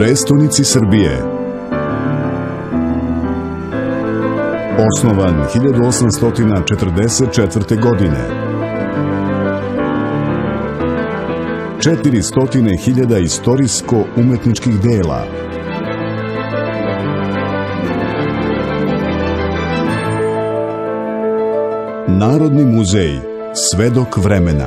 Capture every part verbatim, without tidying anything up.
prestonici Srbije. Osnovan hiljadu osamsto četrdeset četvrte. godine. četiristo hiljada istorijsko-umetničkih dela. Narodni muzej Svedok vremena.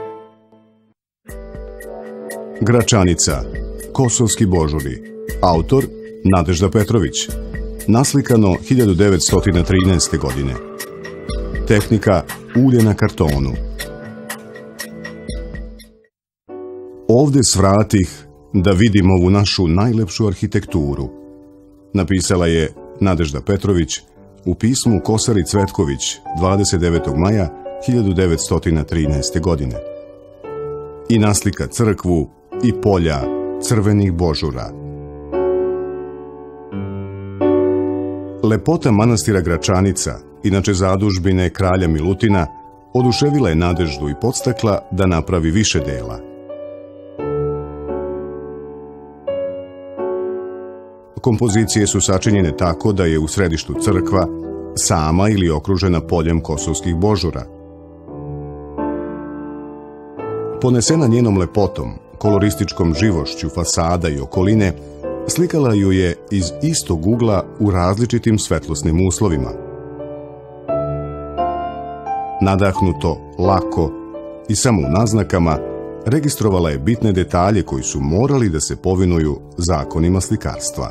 Gračanica, Kosovski božuri. Autor Nadežda Petrović. Naslikano hiljadu devetsto trinaeste. godine. Tehnika ulje na kartonu. Ovde svratih da vidim ovu našu najlepšu arhitekturu, napisala je Nadežda Petrović u pismu Kosari Cvetković dvadeset devetog maja hiljadu devetsto trinaeste. godine. I naslika crkvu i polja crvenih božura. Lepota manastira Gračanica, inače zadužbine kralja Milutina, oduševila je Nadeždu i podstakla da napravi više dela. Kompozicije su sačinjene tako da je u središtu crkva sama ili okružena poljem kosovskih božura. Ponesena njenom lepotom, kolorističkom živošću fasada i okoline, slikala ju je iz istog ugla u različitim svetlosnim uslovima. Nadahnuto, lako i samo u naznakama registrovala je bitne detalje koji su morali da se povinuju zakonima slikarstva.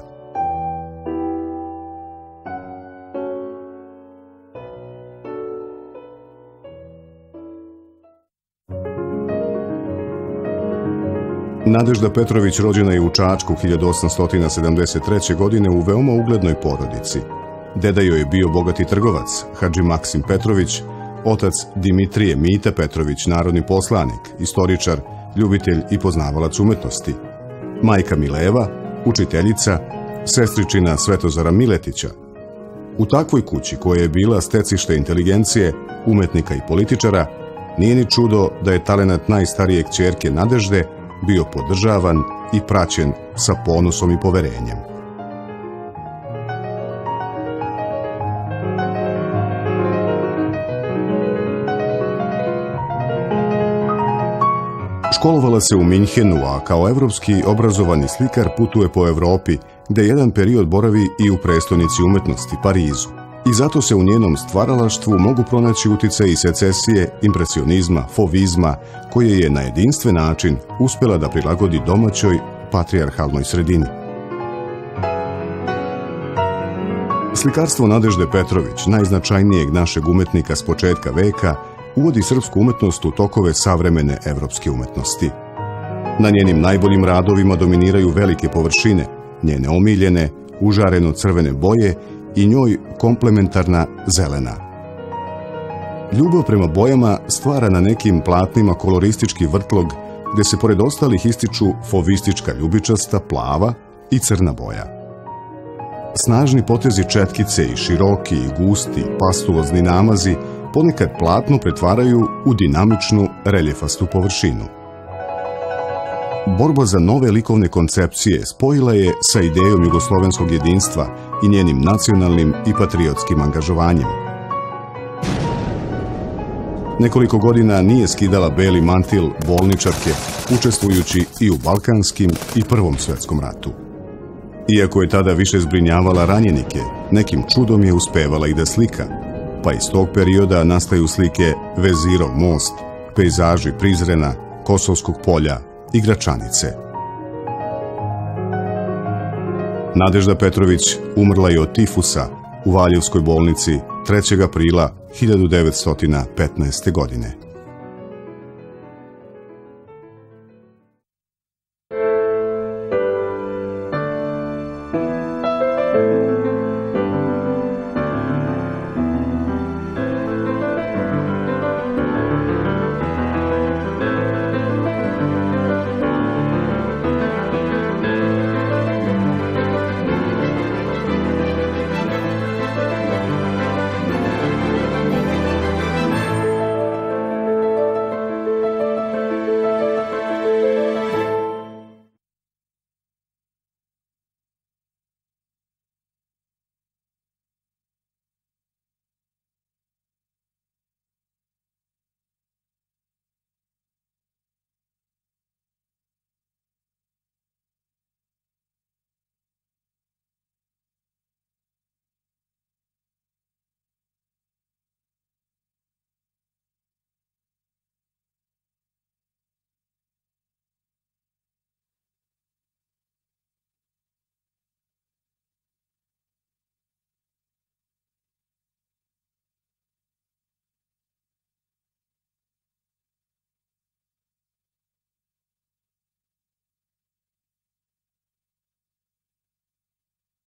Nadežda Petrović rođena je u Čačku hiljadu osamsto sedamdeset treće. godine u veoma uglednoj porodici. Deda joj je bio bogati trgovac, Hadži Maksim Petrović, otac Dimitrije Mita Petrović, narodni poslanik, istoričar, ljubitelj i poznavalac umetnosti. Majka Mileva, učiteljica, sestričina Svetozara Miletića. U takvoj kući, koja je bila stecište inteligencije, umetnika i političara, nije ni čudo da je talenat najstarije kćerke Nadežde bio podržavan i praćen sa ponosom i poverenjem. Školovala se u Minhenu, a kao evropski obrazovani slikar putuje po Evropi, gde jedan period boravi i u prestonici umetnosti, Parizu. I zato se u njenom stvaralaštvu mogu pronaći uticaji secesije, impresionizma, fovizma, koje je na jedinstven način uspjela da prilagodi domaćoj patrijarhalnoj sredini. Slikarstvo Nadežde Petrović, najznačajnijeg našeg umetnika s početka veka, uvodi srpsku umetnost u tokove savremene evropske umetnosti. Na njenim najboljim radovima dominiraju velike površine, njene omiljene, užareno crvene boje i njoj komplementarna zelena. Ljubav prema bojama stvara na nekim platnima koloristički vrtlog, gde se pored ostalih ističu fovistička ljubičasta, plava i crna boja. Snažni potezi četkice i široki i gusti pastuozni namazi ponekad platno pretvaraju u dinamičnu reljefastu površinu. Borba za nove likovne koncepcije spojila je sa idejom jugoslovenskog jedinstva i njenim nacionalnim i patriotskim angažovanjem. Nekoliko godina nije skidala beli mantil bolničarke, učestvujući i u Balkanskim i Prvom svetskom ratu. Iako je tada više zbrinjavala ranjenike, nekim čudom je uspevala i da slika, pa iz tog perioda nastaju slike Vezirov most, pejzaži Prizrena, Kosovskog polja i Gračanice. Nadežda Petrović umrla je od tifusa u Valjevskoj bolnici trećeg aprila hiljadu devetsto petnaeste. godine.